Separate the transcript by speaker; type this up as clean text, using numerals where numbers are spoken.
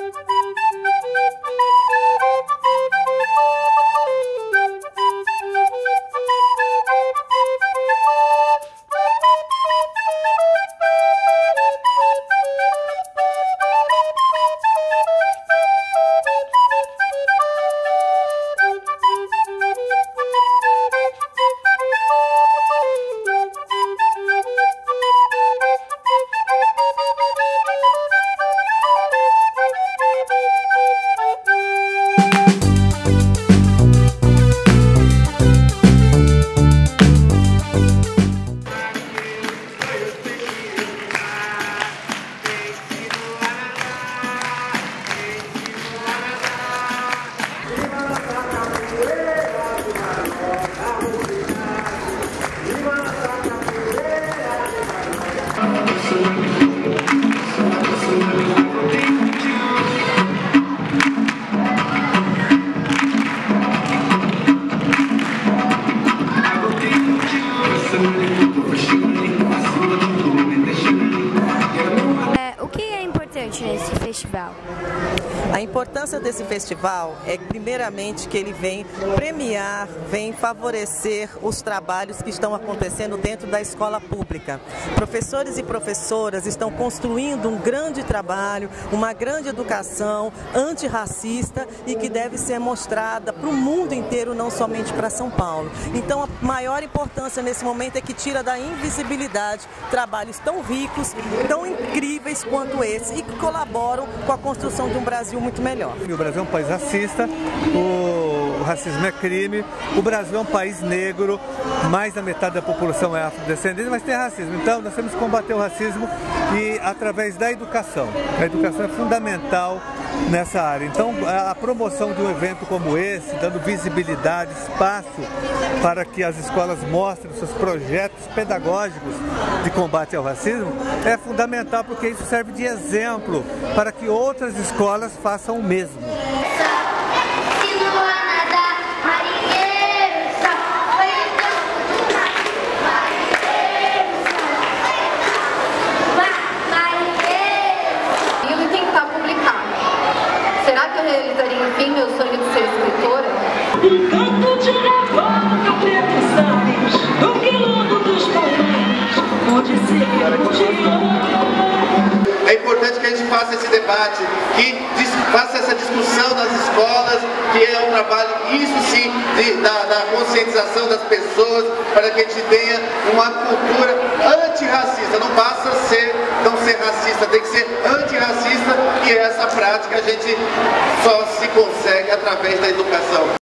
Speaker 1: O que é importante nesse festival?
Speaker 2: A importância desse festival é, primeiramente, que ele vem premiar, vem favorecer os trabalhos que estão acontecendo dentro da escola pública. Professores e professoras estão construindo um grande trabalho, uma grande educação antirracista e que deve ser mostrada para o mundo inteiro, não somente para São Paulo. Então, a maior importância nesse momento é que tira da invisibilidade trabalhos tão ricos, tão incríveis quanto esse e que colaboram com a construção de um Brasil muito melhor.
Speaker 3: O Brasil é um país racista, o racismo é crime, o Brasil é um país negro, mais da metade da população é afrodescendente, mas tem racismo. Então nós temos que combater o racismo e através da educação. A educação é fundamental nessa área. Então a promoção de um evento como esse, dando visibilidade, espaço para que as escolas mostrem seus projetos pedagógicos de combate ao racismo, é fundamental porque isso serve de exemplo para que outras escolas façam o mesmo.
Speaker 4: Será que eu realizaria, enfim, meu sonho de ser escritora?
Speaker 5: Canto de revolta, preto sais, do quilombo dos pulmões, onde se
Speaker 6: É importante que a gente faça esse debate, que faça essa discussão nas escolas, que é um trabalho, isso sim, da conscientização das pessoas, para que a gente tenha uma cultura antirracista. Não basta não ser racista, tem que ser antirracista, e essa prática a gente só se consegue através da educação.